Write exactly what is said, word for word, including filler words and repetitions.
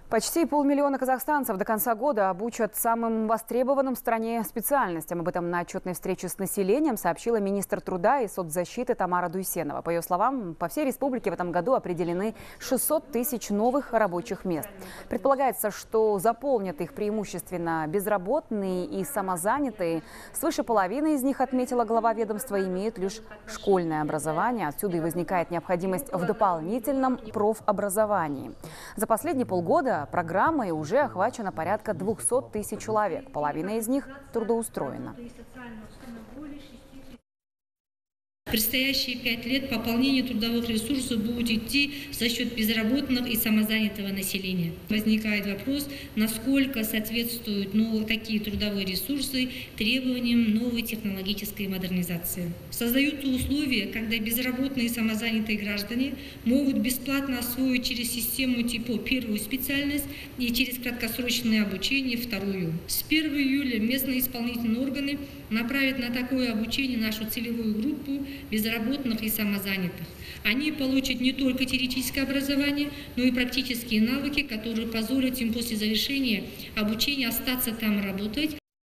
Почти полмиллиона казахстанцев до конца года обучат самым востребованным в стране специальностям. Об этом на отчетной встрече с населением сообщила министр труда и соцзащиты Тамара Дуйсенова. По ее словам, по всей республике в этом году определены шестьсот тысяч новых рабочих мест. Предполагается, что заполнят их преимущественно безработные и самозанятые. Свыше половины из них, отметила глава ведомства, имеют лишь школьное образование. Отсюда и возникает необходимость в дополнительном профобразовании. За последние полгода программой уже охвачено порядка двухсот тысяч человек. Половина из них трудоустроена. В предстоящие пять лет пополнение трудовых ресурсов будет идти за счет безработных и самозанятого населения. Возникает вопрос, насколько соответствуют ну, такие трудовые ресурсы требованиям новой технологической модернизации. Создаются условия, когда безработные и самозанятые граждане могут бесплатно освоить через систему типа первую специальность и через краткосрочное обучение вторую. С первого июля местные исполнительные органы направят на такое обучение нашу целевую группу безработных и самозанятых. Они получат не только теоретическое образование, но и практические навыки, которые позволят им после завершения обучения остаться там работать